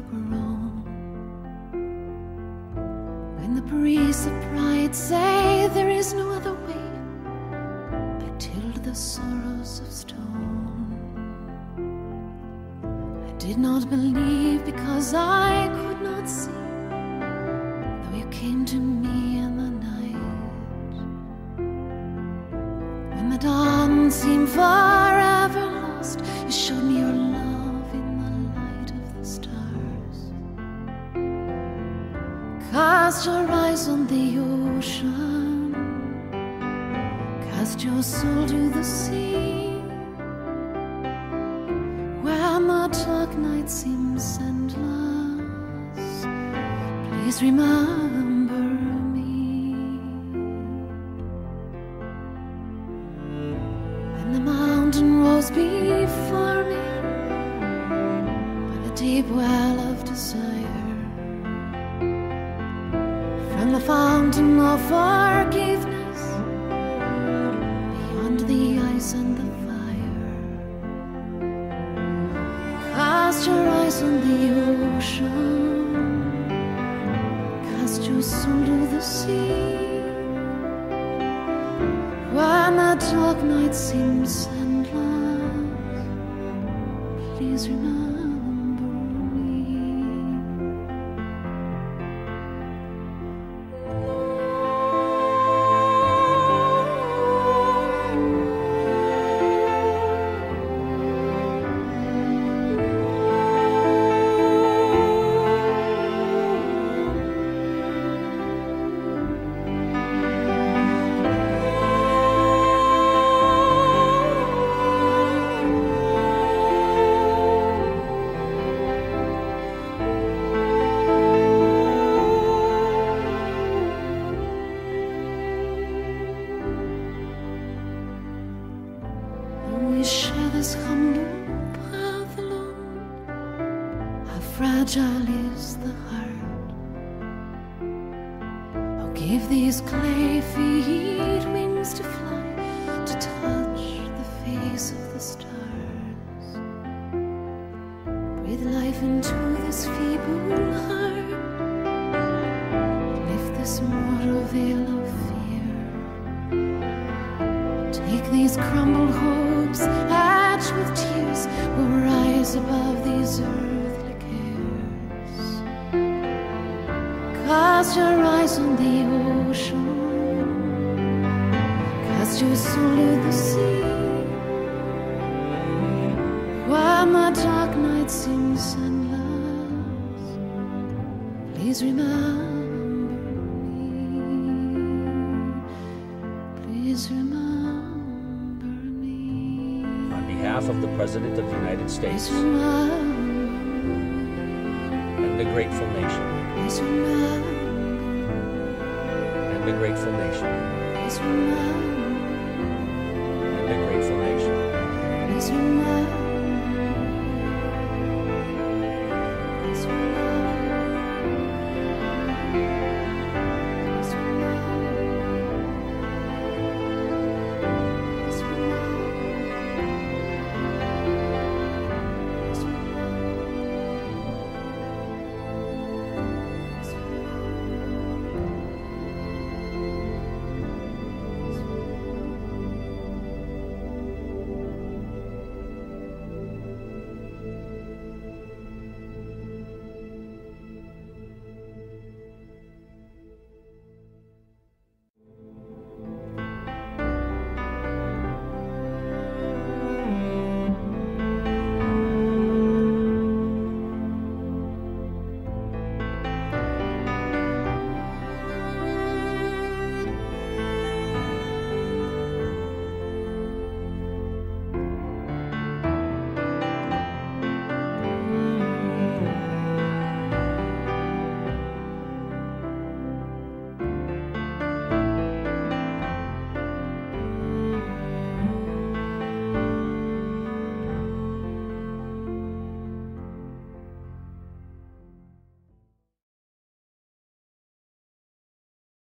grown. When the priests of pride say there is no other way, I tilled the sorrows of stone. I did not believe because I could not see, though you came to me in the night. When the dawn seemed forever lost, you showed me your love in the light of the stars. Cast your eyes on the ocean, cast your soul to the sea. When the dark night seems endless, please remember me. When the mountain rose before me by the deep well of desire, from the fountain of forgiveness, beyond the ice and the fire. Cast your eyes on the ocean, cast your soul to the sea. When the dark night seems endless, please remember me. We share this humble path alone. How fragile is the heart. Oh, give these clay feet wings to fly, to touch the face of the stars. Breathe life into this feeble heart, lift this mortal veil of fear. Take these crumbled hopes, etched with tears, will rise above these earthly cares. Cast your eyes on the ocean, cast your soul to the sea. When the dark night seems endless, please remember me. Please remember. On behalf of the President of the United States and the grateful nation, and the grateful nation, and the grateful nation.